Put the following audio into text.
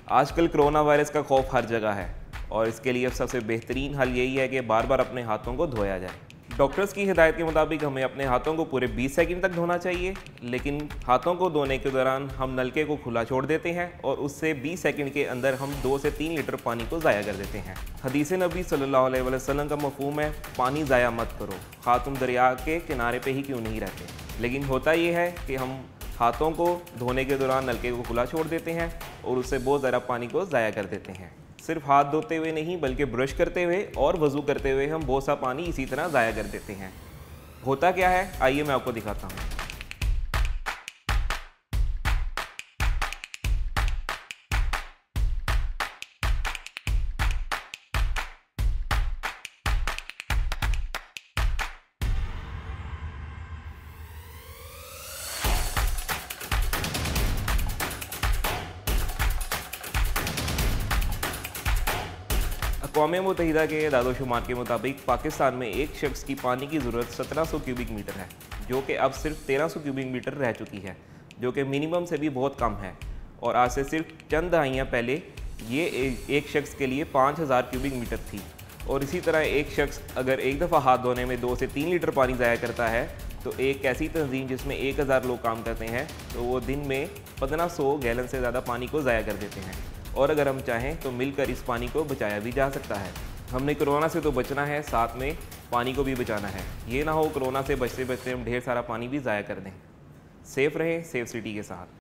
आजकल corona virus का खौफ हर जगह है और इसके लिए सबसे बेहतरीन हल यही है कि बार बार अपने हाथों को धोया जाए। डॉक्टर्स की हिदायत के मुताबिक हमें अपने हाथों को पूरे 20 सेकंड तक धोना चाहिए, लेकिन हाथों को धोने के दौरान हम नलके को खुला छोड़ देते हैं और उससे 20 सेकंड के अंदर हम 2 से 3 लीटर पानी को ज़ाया कर देते हैं। हदीस नबी सल्लल्लाहु अलैहि वसल्लम का मफ़हूम है, पानी ज़ाया मत करो, खा तुम दरिया के किनारे पे ही क्यों नहीं रहते। लेकिन होता ये है कि हम हाथों को धोने के दौरान नलके को खुला छोड़ देते हैं और उससे बहुत ज़्यादा पानी को ज़ाया कर देते हैं। सिर्फ हाथ धोते हुए नहीं बल्कि ब्रश करते हुए और वज़ू करते हुए हम बहुत सा पानी इसी तरह ज़ाया कर देते हैं। होता क्या है, आइए मैं आपको दिखाता हूँ। अक़वाम मुत्तहिदा के दादोशुमार के मुताबिक पाकिस्तान में एक शख्स की पानी की ज़रूरत 1700 क्यूबिक मीटर है, जो कि अब सिर्फ 1300 क्यूबिक मीटर रह चुकी है, जो कि मिनिमम से भी बहुत कम है। और आज से सिर्फ चंद दहाइयाँ पहले ये एक शख्स के लिए 5000 क्यूबिक मीटर थी। और इसी तरह एक शख्स अगर एक दफ़ा हाथ धोने में 2 से 3 लीटर पानी ज़ाया करता है, तो एक ऐसी तंजीम जिसमें 1000 लोग काम करते हैं, तो वो दिन में 1500 गैलन से ज़्यादा पानी को ज़ाया कर देते हैं। और अगर हम चाहें तो मिलकर इस पानी को बचाया भी जा सकता है। हमने कोरोना से तो बचना है, साथ में पानी को भी बचाना है। ये ना हो कोरोना से बचते बचते हम ढेर सारा पानी भी ज़ाया कर दें। सेफ़ रहें, सेफ सिटी के साथ।